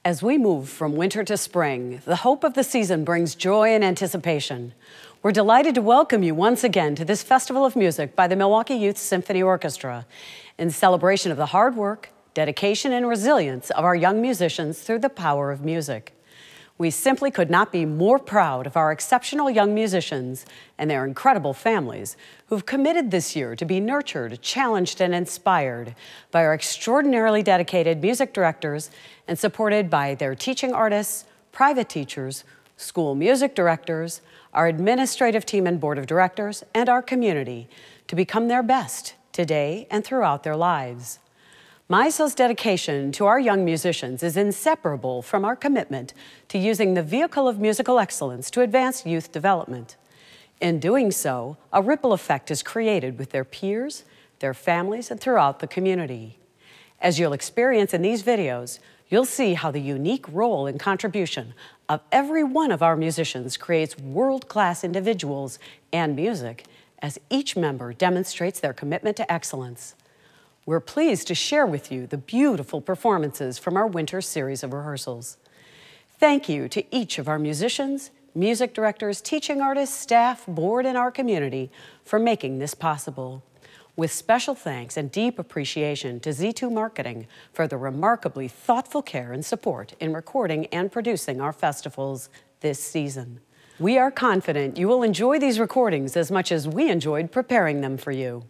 As we move from winter to spring, the hope of the season brings joy and anticipation. We're delighted to welcome you once again to this Festival of Music by the Milwaukee Youth Symphony Orchestra in celebration of the hard work, dedication, and resilience of our young musicians through the power of music. We simply could not be more proud of our exceptional young musicians and their incredible families who've committed this year to be nurtured, challenged, and inspired by our extraordinarily dedicated music directors and supported by their teaching artists, private teachers, school music directors, our administrative team and board of directors, and our community to become their best today and throughout their lives. MYSO's dedication to our young musicians is inseparable from our commitment to using the vehicle of musical excellence to advance youth development. In doing so, a ripple effect is created with their peers, their families, and throughout the community. As you'll experience in these videos, you'll see how the unique role and contribution of every one of our musicians creates world-class individuals and music as each member demonstrates their commitment to excellence. We're pleased to share with you the beautiful performances from our winter series of rehearsals. Thank you to each of our musicians, music directors, teaching artists, staff, board, and our community for making this possible. With special thanks and deep appreciation to Z2 Marketing for the remarkably thoughtful care and support in recording and producing our festivals this season. We are confident you will enjoy these recordings as much as we enjoyed preparing them for you.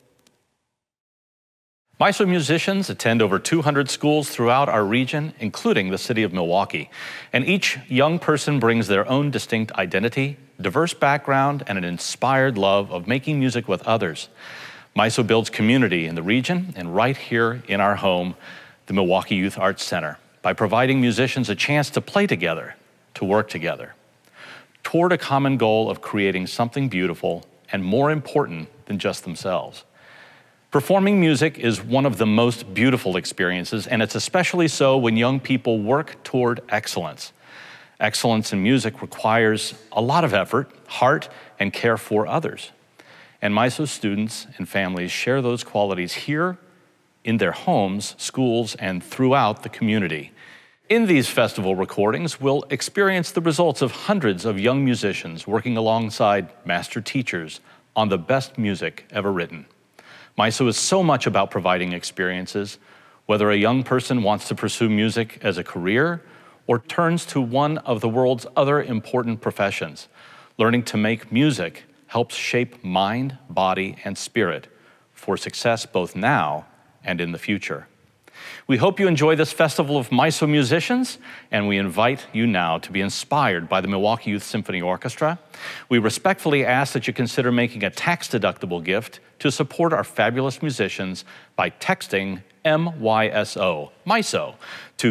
MYSO musicians attend over 200 schools throughout our region, including the city of Milwaukee. And each young person brings their own distinct identity, diverse background, and an inspired love of making music with others. MYSO builds community in the region and right here in our home, the Milwaukee Youth Arts Center, by providing musicians a chance to play together, to work together, toward a common goal of creating something beautiful and more important than just themselves. Performing music is one of the most beautiful experiences, and it's especially so when young people work toward excellence. Excellence in music requires a lot of effort, heart, and care for others. And MYSO students and families share those qualities here, in their homes, schools, and throughout the community. In these festival recordings, we'll experience the results of hundreds of young musicians working alongside master teachers on the best music ever written. MYSO is so much about providing experiences, whether a young person wants to pursue music as a career or turns to one of the world's other important professions. Learning to make music helps shape mind, body, and spirit for success both now and in the future. We hope you enjoy this Festival of MYSO musicians, and we invite you now to be inspired by the Milwaukee Youth Symphony Orchestra. We respectfully ask that you consider making a tax-deductible gift to support our fabulous musicians by texting MYSO, MYSO, to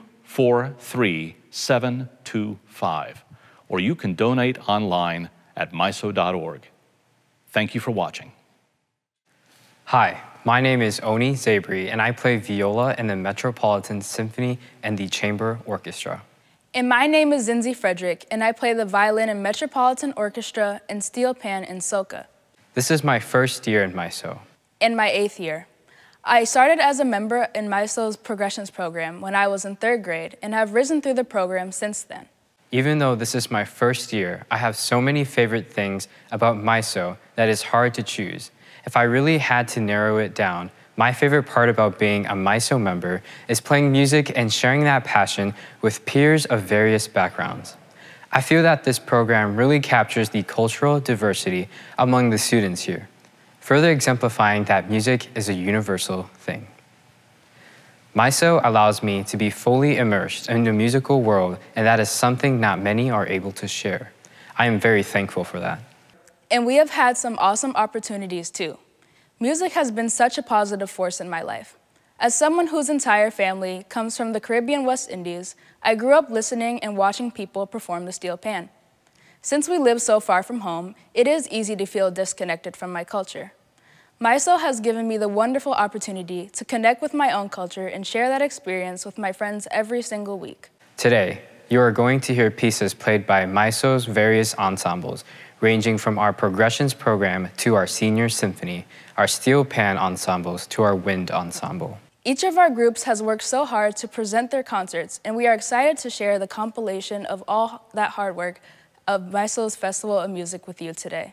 243725, or you can donate online at myso.org. Thank you for watching. Hi, my name is Oni Zabri, and I play viola in the Metropolitan Symphony and the Chamber Orchestra. And my name is Zinzi Frederick, and I play the violin in Metropolitan Orchestra and steel pan in soca. This is my first year in MYSO. In my 8th year. I started as a member in MYSO's Progressions program when I was in 3rd grade and have risen through the program since then. Even though this is my first year, I have so many favorite things about MYSO that it's hard to choose. If I really had to narrow it down, my favorite part about being a MYSO member is playing music and sharing that passion with peers of various backgrounds. I feel that this program really captures the cultural diversity among the students here, further exemplifying that music is a universal thing. MYSO allows me to be fully immersed in the musical world, and that is something not many are able to share. I am very thankful for that. And we have had some awesome opportunities too. Music has been such a positive force in my life. As someone whose entire family comes from the Caribbean West Indies, I grew up listening and watching people perform the steel pan. Since we live so far from home, it is easy to feel disconnected from my culture. MYSO has given me the wonderful opportunity to connect with my own culture and share that experience with my friends every single week. Today, you are going to hear pieces played by MYSO's various ensembles, ranging from our Progressions program to our Senior Symphony, our steel pan ensembles to our wind ensemble. Each of our groups has worked so hard to present their concerts, and we are excited to share the compilation of all that hard work of MYSO's Festival of Music with you today.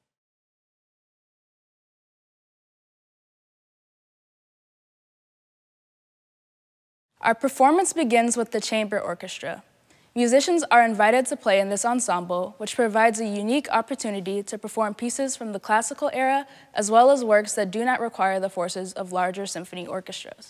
Our performance begins with the chamber orchestra. Musicians are invited to play in this ensemble, which provides a unique opportunity to perform pieces from the classical era, as well as works that do not require the forces of larger symphony orchestras.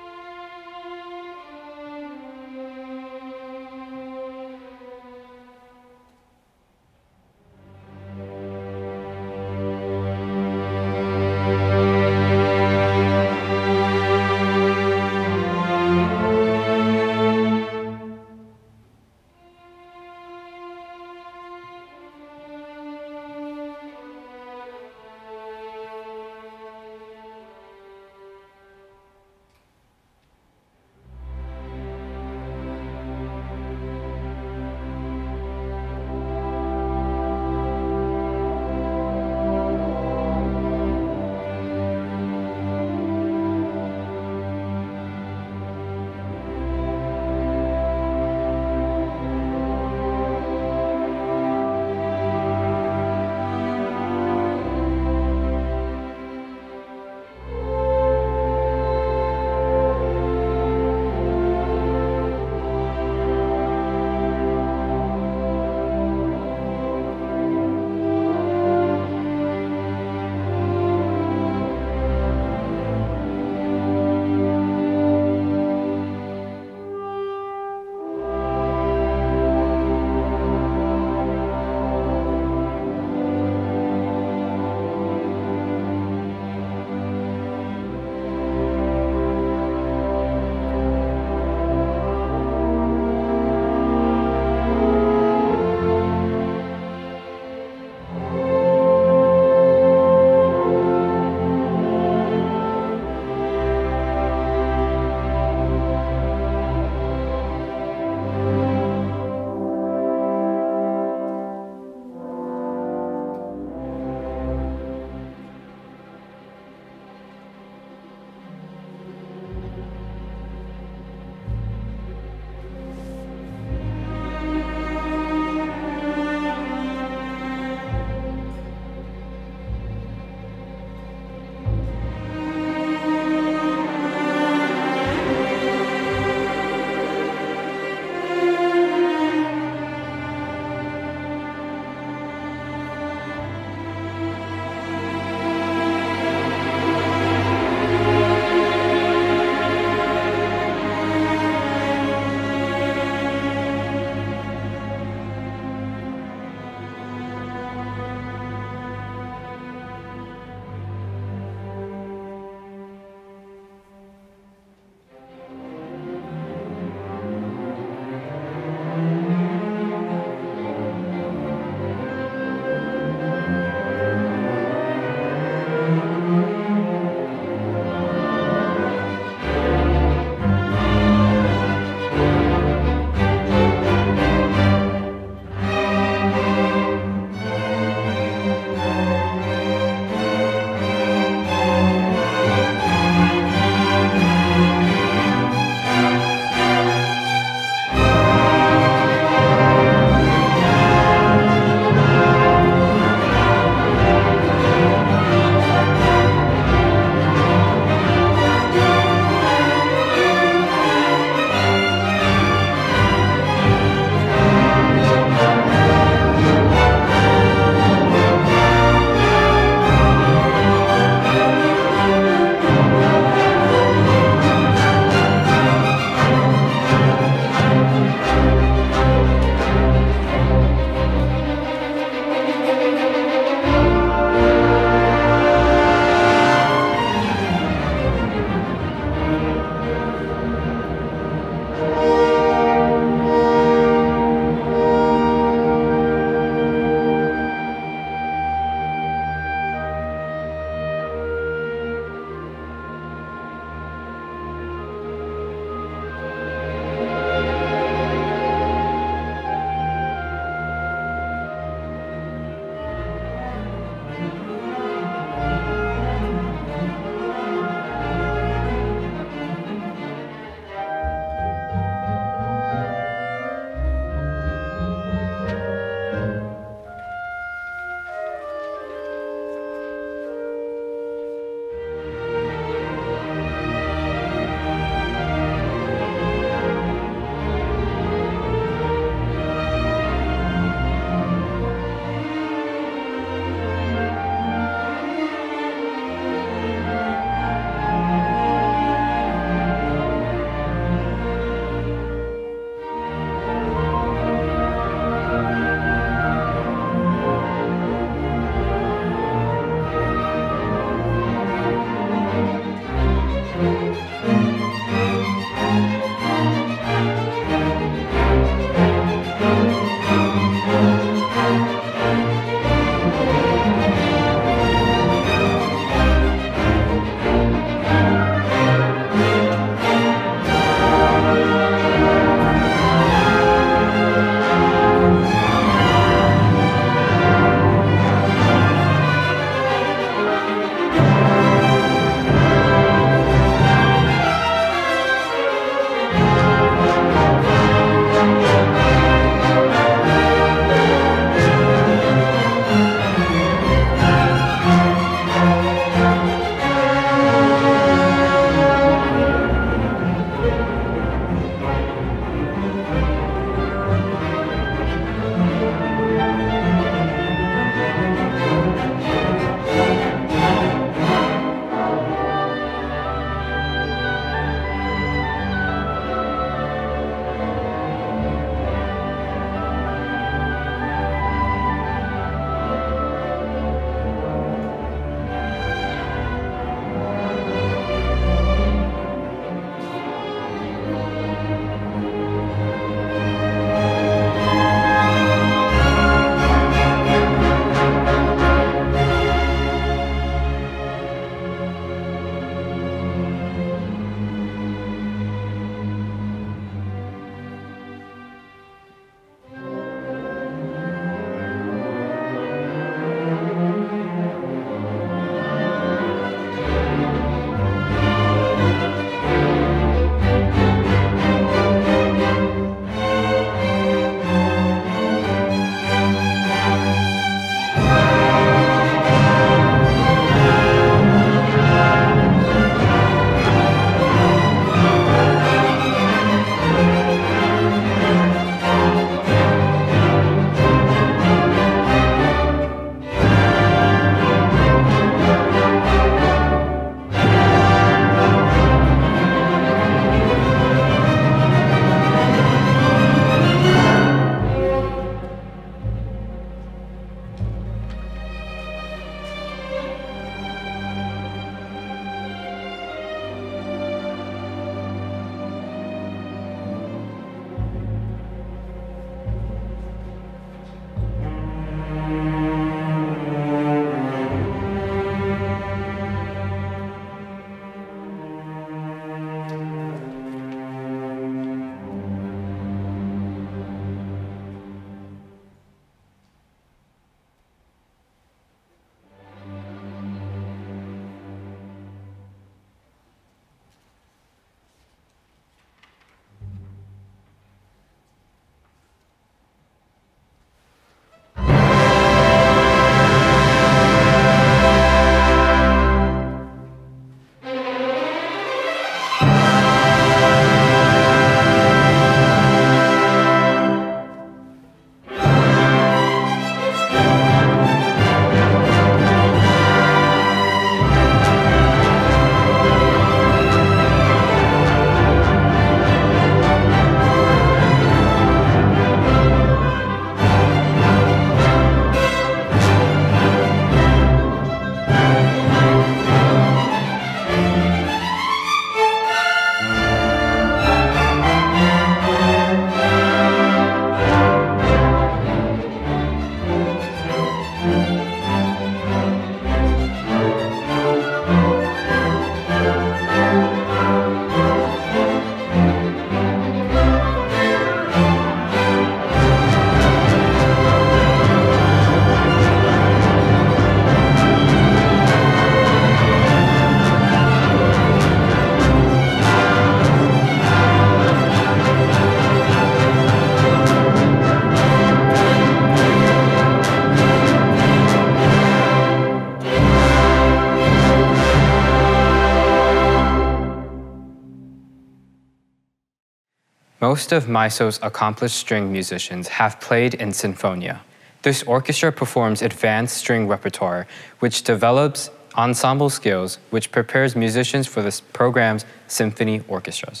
Most of MYSO's accomplished string musicians have played in sinfonia. This orchestra performs advanced string repertoire, which develops ensemble skills, which prepares musicians for this program's symphony orchestras.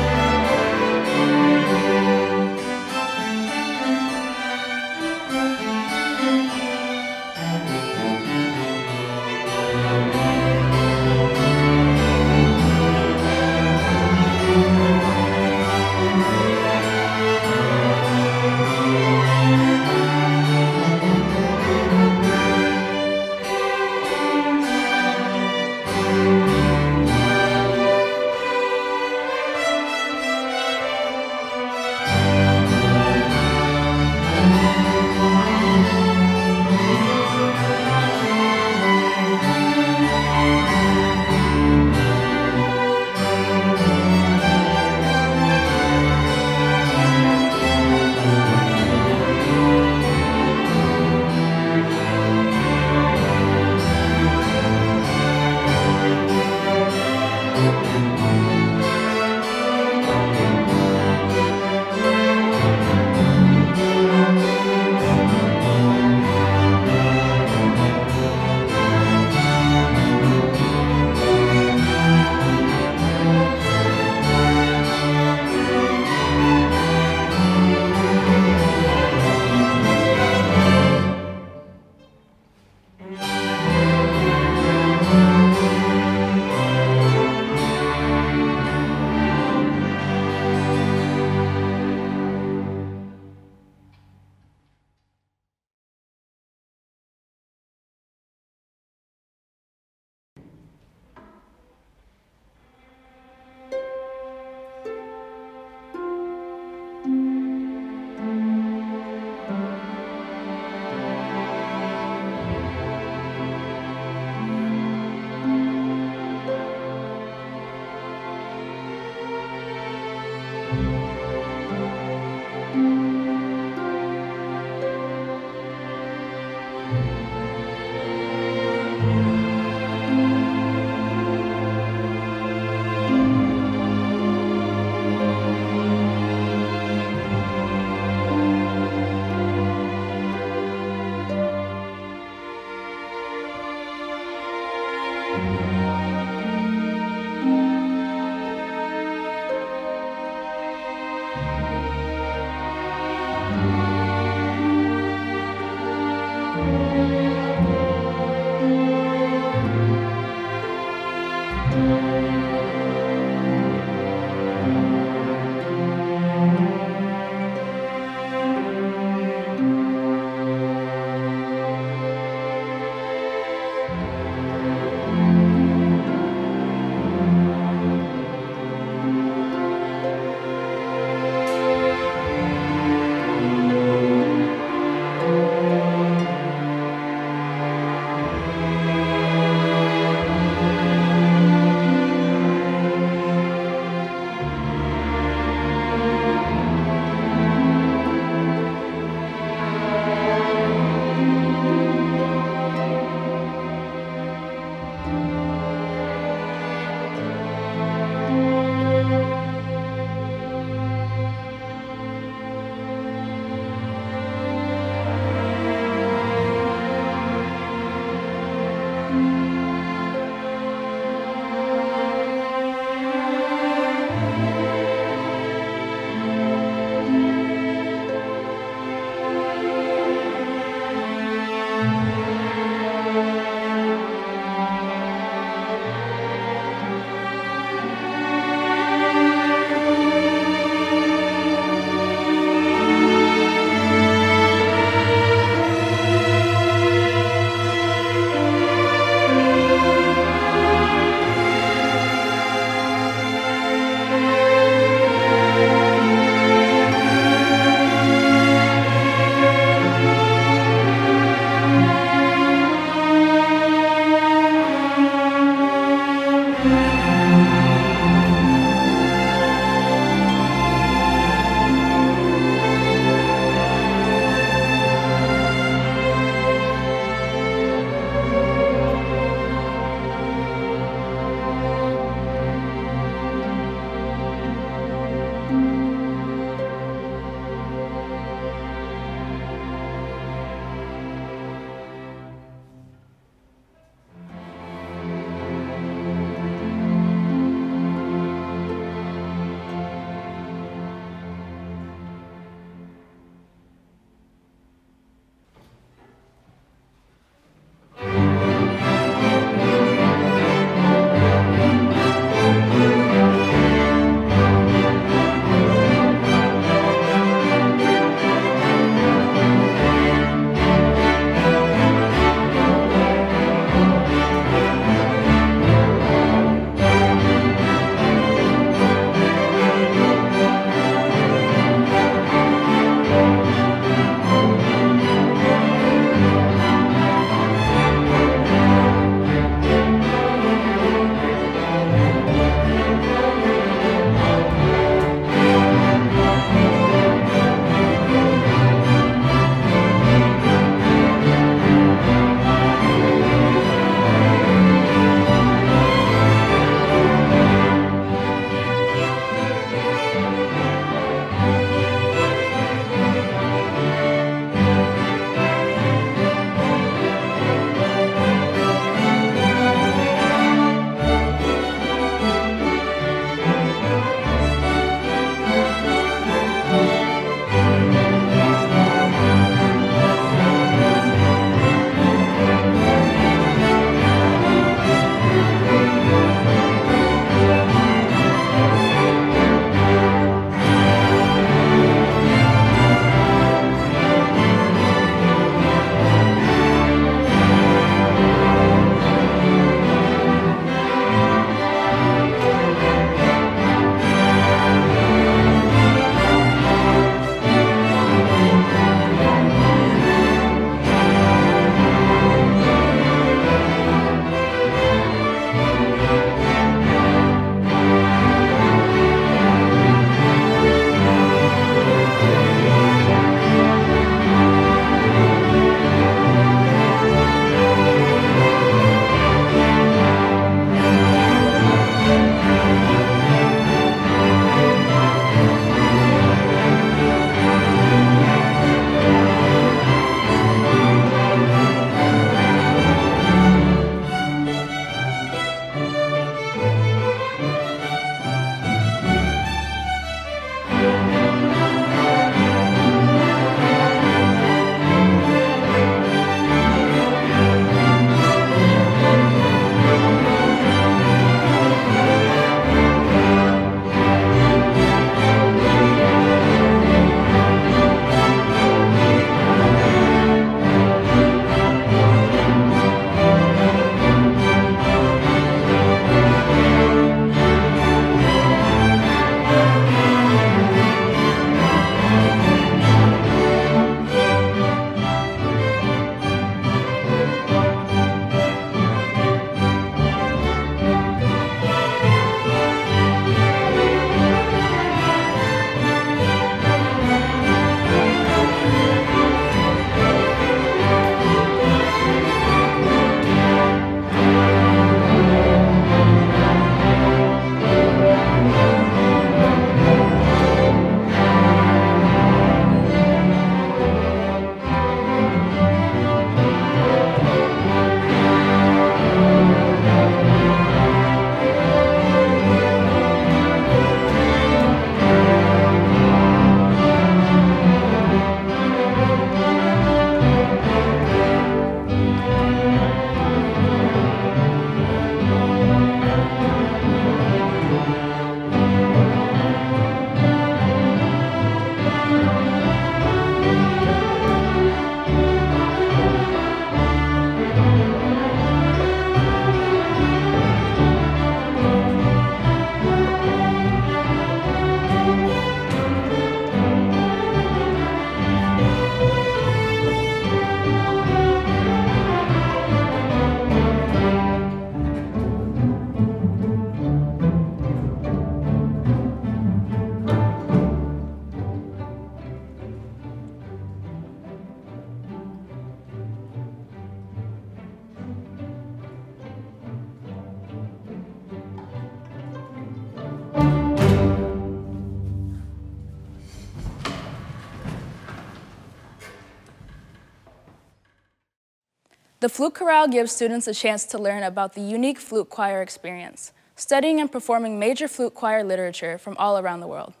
The flute chorale gives students a chance to learn about the unique flute choir experience, studying and performing major flute choir literature from all around the world.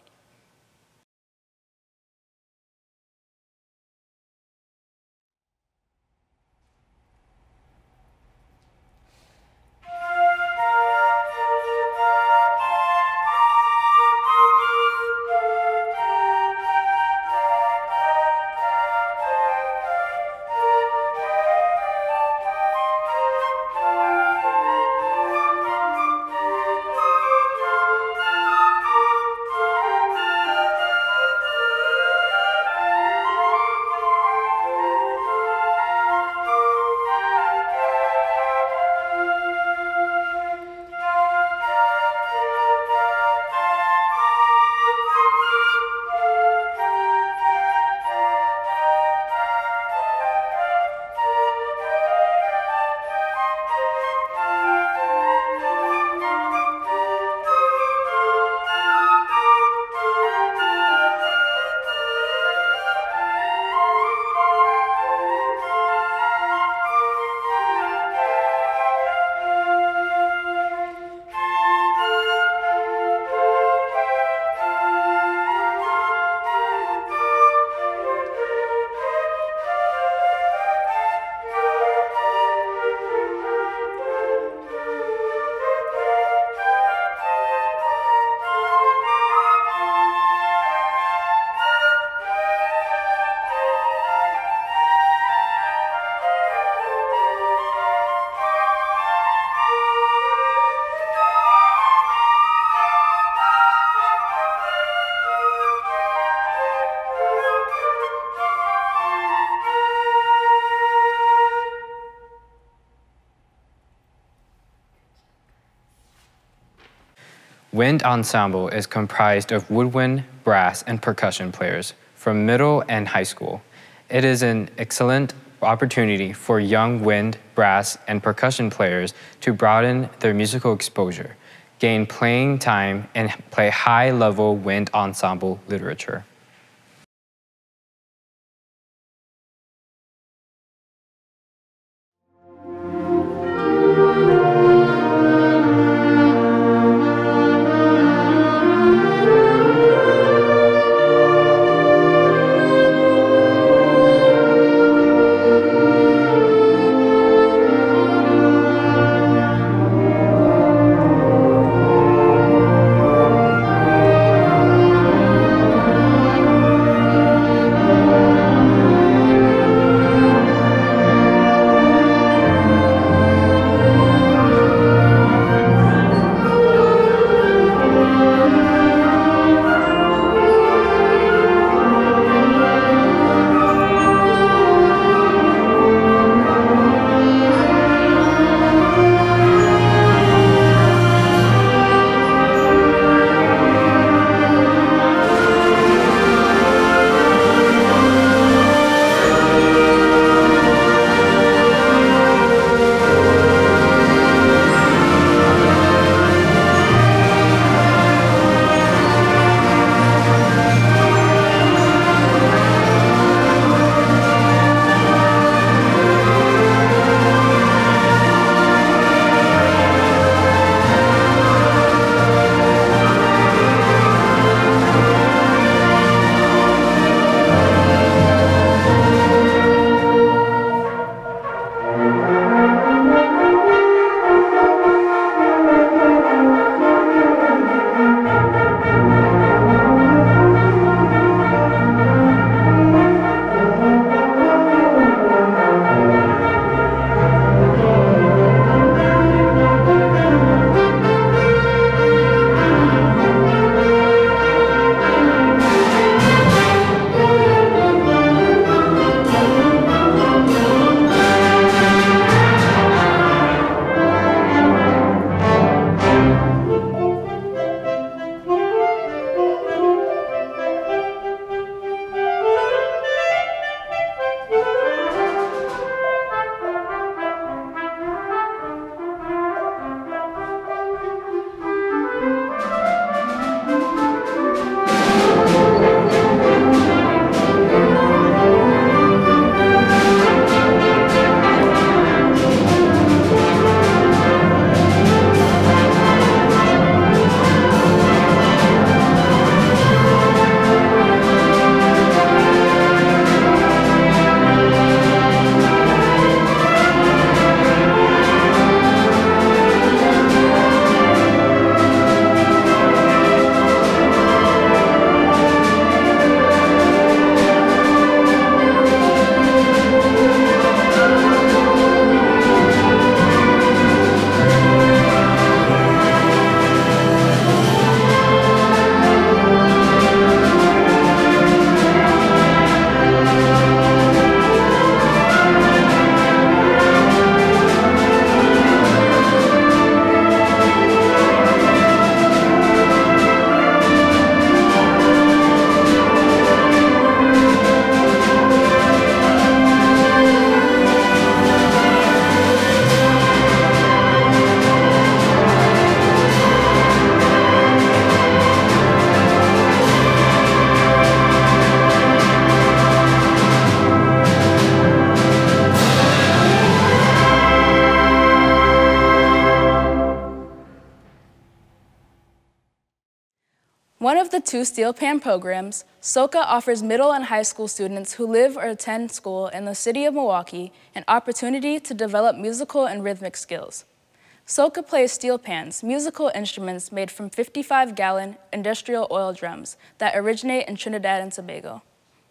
Wind Ensemble is comprised of woodwind, brass, and percussion players from middle and high school. It is an excellent opportunity for young wind, brass, and percussion players to broaden their musical exposure, gain playing time, and play high-level wind ensemble literature. 2 steel pan programs, SOCA offers middle and high school students who live or attend school in the city of Milwaukee an opportunity to develop musical and rhythmic skills. SOCA plays steel pans, musical instruments made from 55-gallon industrial oil drums that originate in Trinidad and Tobago.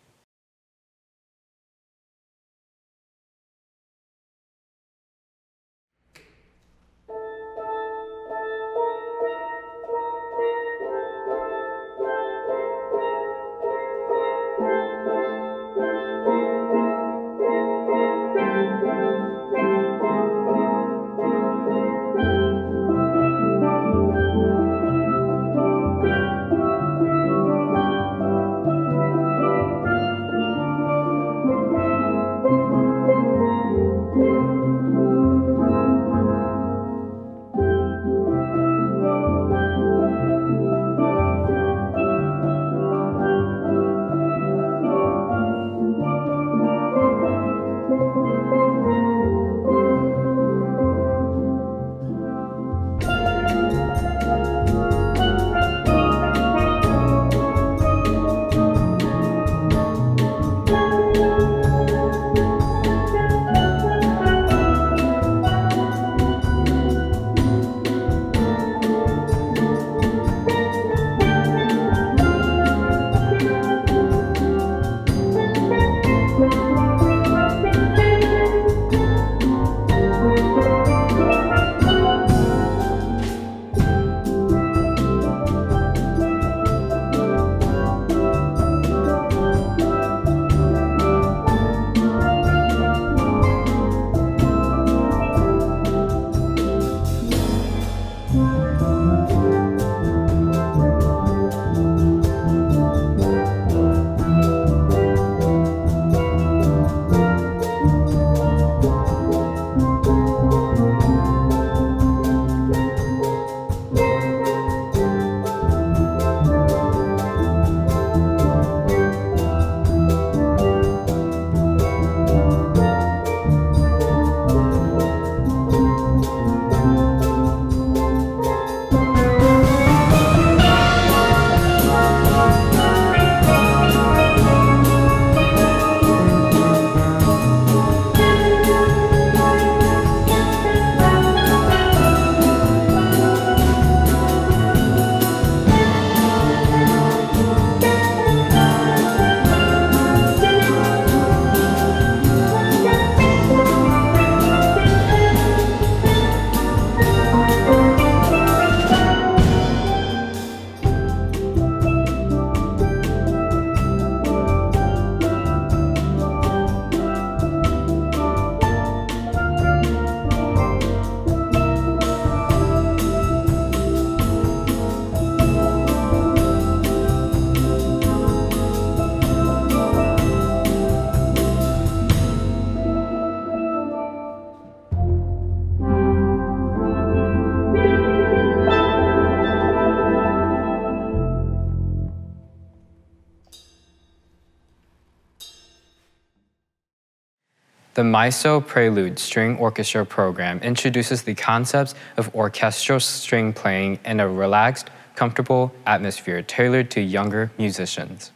The MYSO Prelude String Orchestra program introduces the concepts of orchestral string playing in a relaxed, comfortable atmosphere tailored to younger musicians.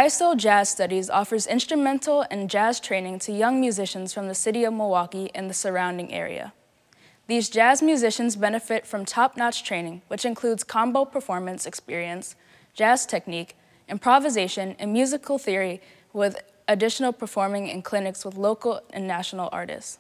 MYSO Jazz Studies offers instrumental and jazz training to young musicians from the city of Milwaukee and the surrounding area. These jazz musicians benefit from top-notch training, which includes combo performance experience, jazz technique, improvisation, and musical theory, with additional performing in clinics with local and national artists.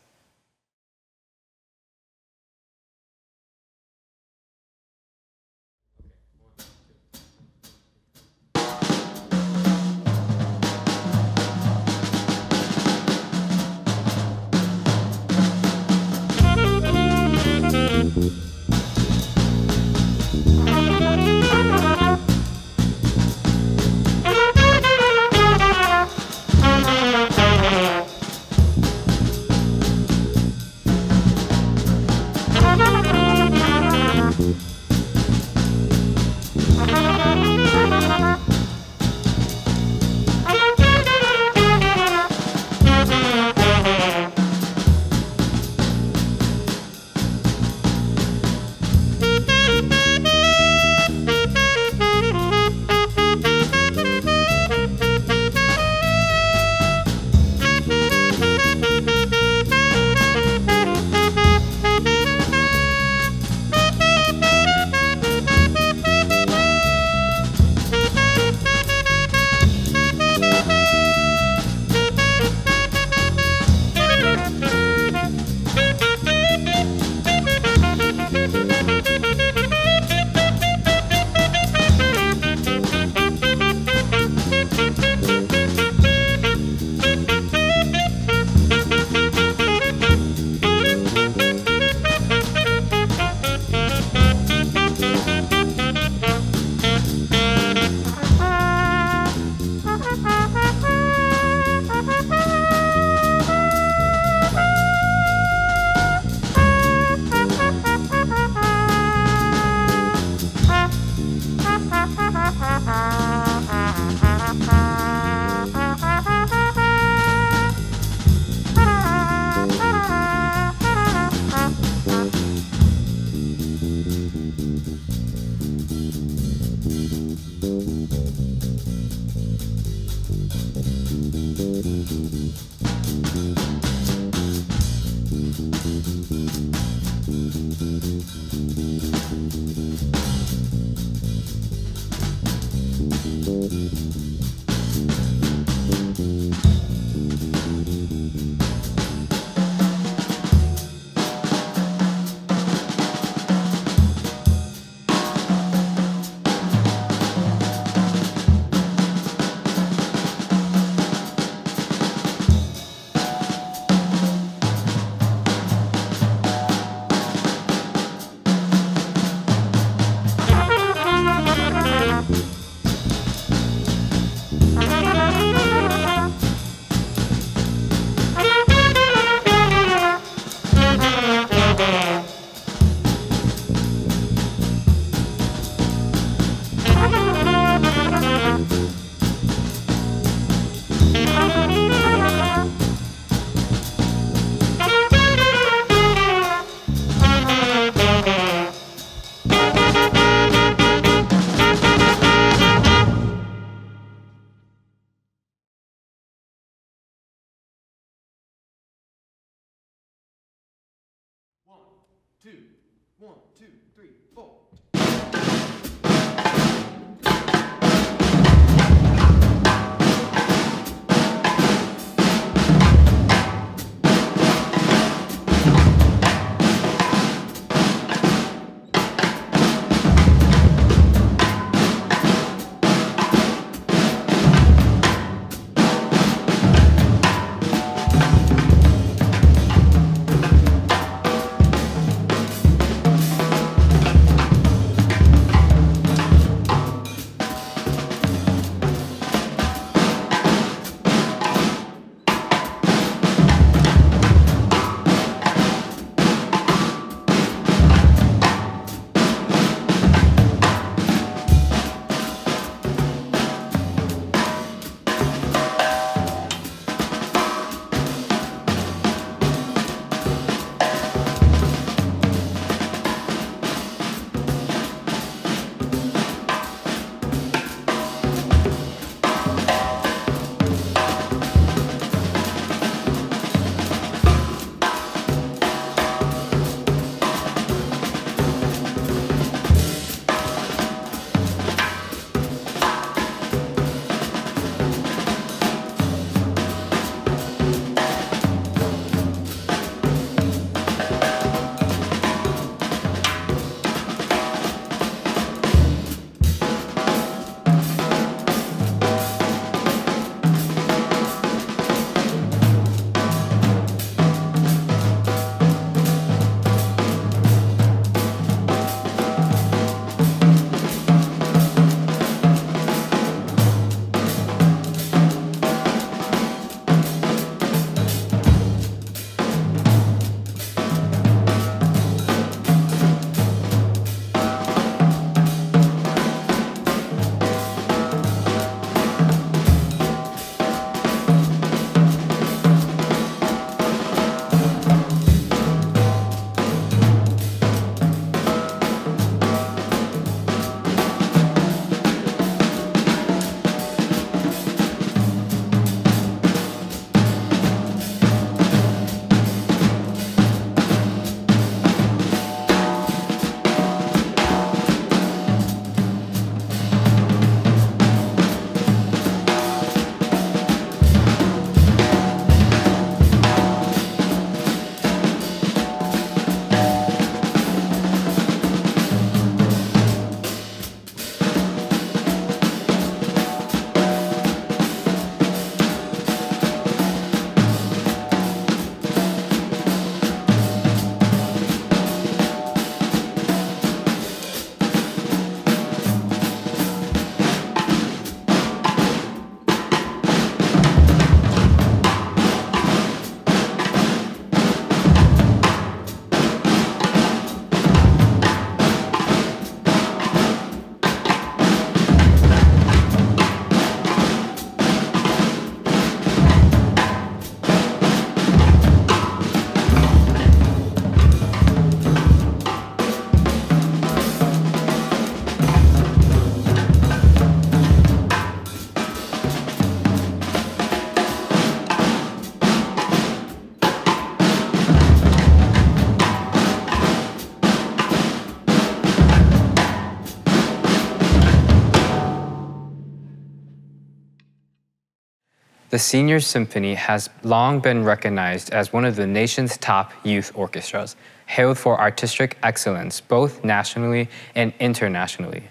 The Senior Symphony has long been recognized as one of the nation's top youth orchestras, hailed for artistic excellence both nationally and internationally.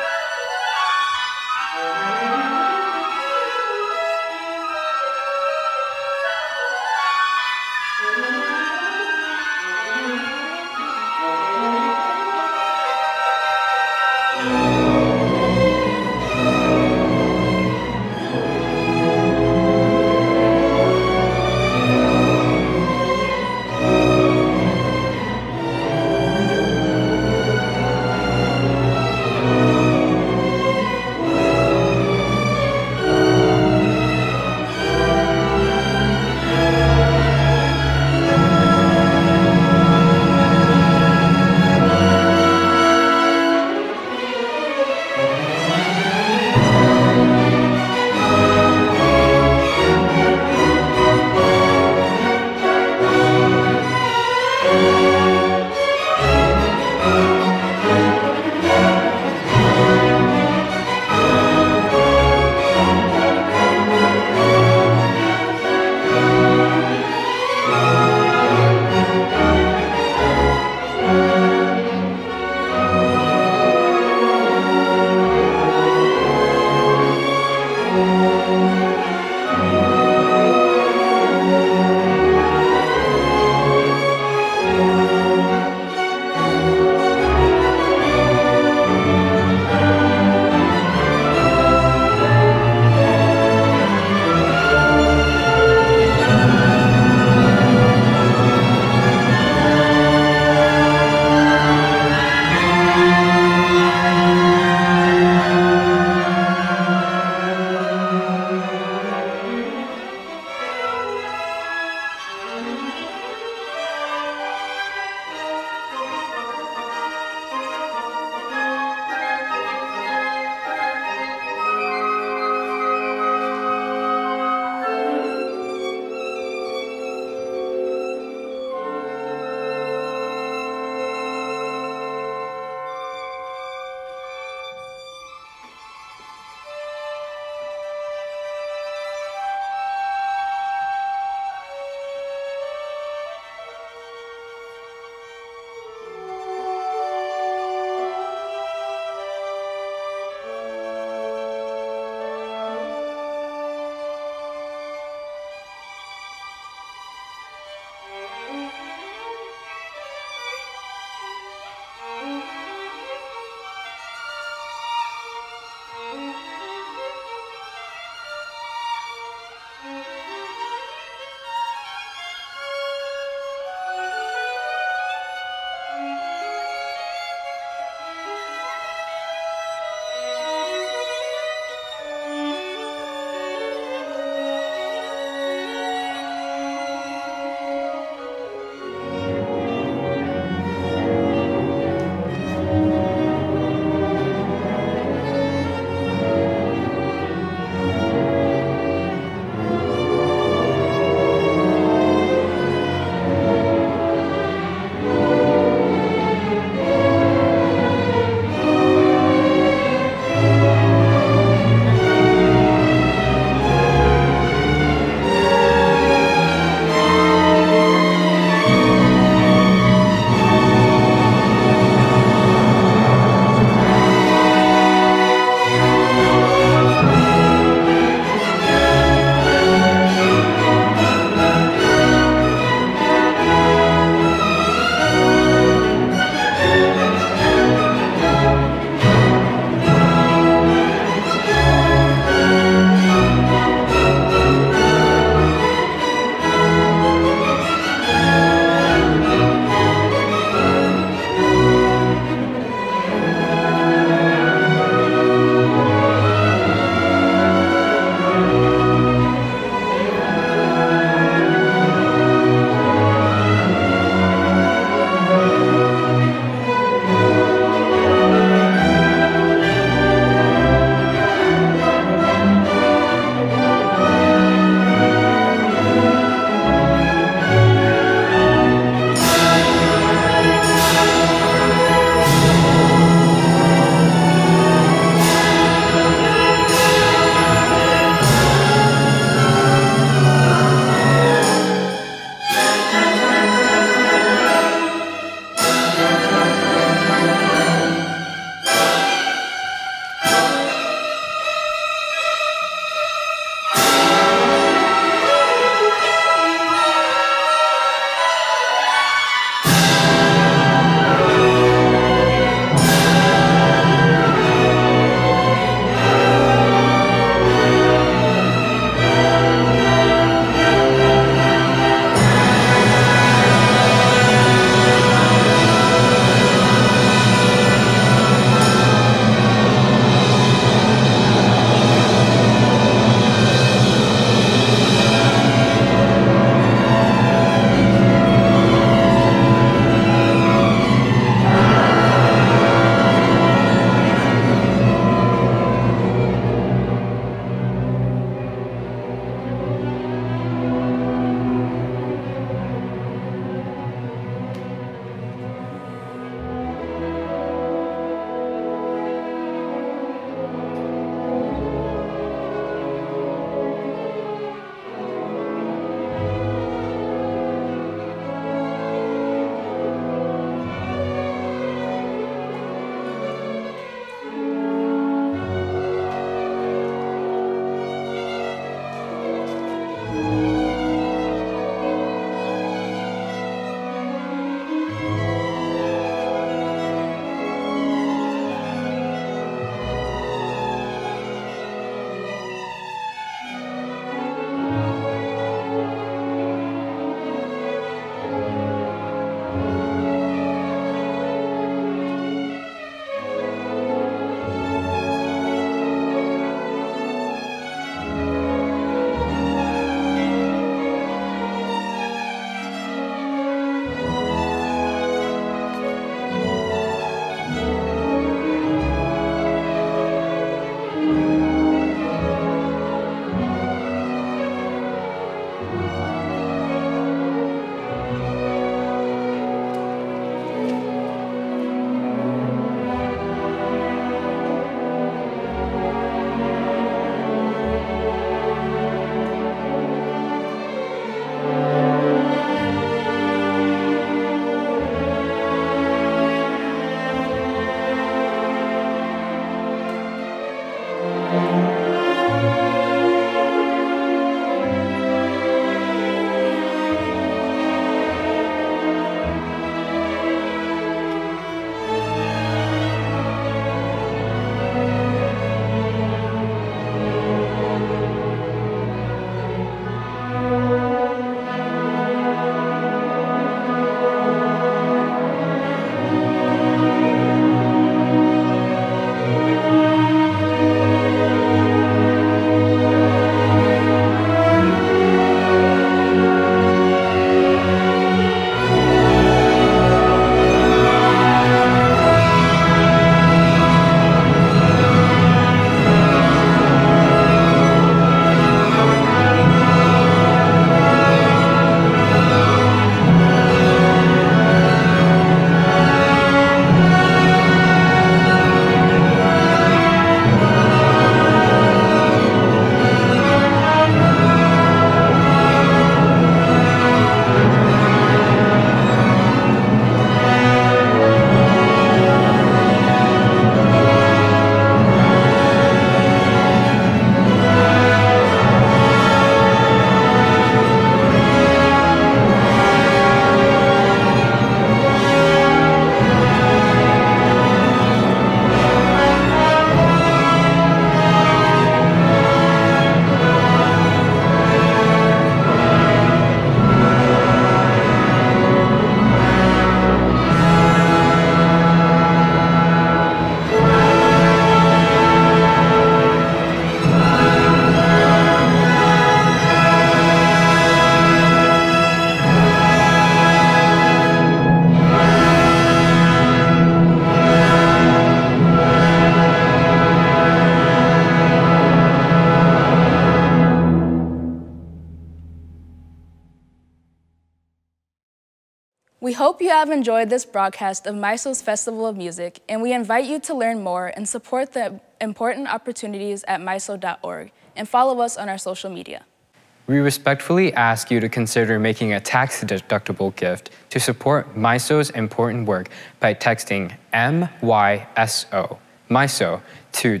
We hope you have enjoyed this broadcast of MYSO's Festival of Music, and we invite you to learn more and support the important opportunities at MYSO.org, and follow us on our social media. We respectfully ask you to consider making a tax-deductible gift to support MYSO's important work by texting MYSO, MYSO, to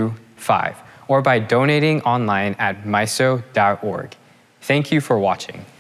243725, or by donating online at MYSO.org. Thank you for watching.